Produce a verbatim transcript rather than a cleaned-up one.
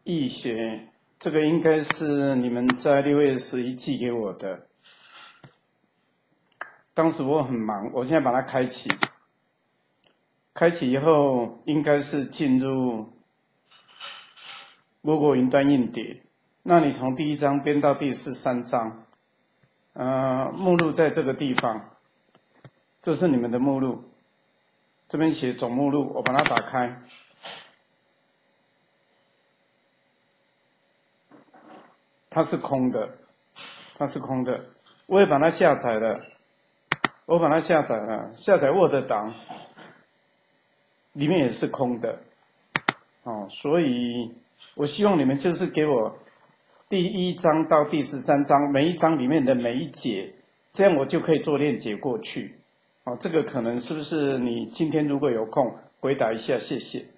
易学，这个应该是你们在六月十一寄给我的。当时我很忙，我现在把它开启。开启以后，应该是进入 Google 云端硬碟。那你从第一章编到第十三章，呃，目录在这个地方，这是你们的目录。这边写总目录，我把它打开。它是空的，它是空的。我也把它下载了，我把它下载了，下载 Word 档，里面也是空的。哦，所以我希望你们就是给我第一章到第十三章每一章里面的每一节，这样我就可以做链接过去。哦，这个可能是不是你今天如果有空回答一下，谢谢。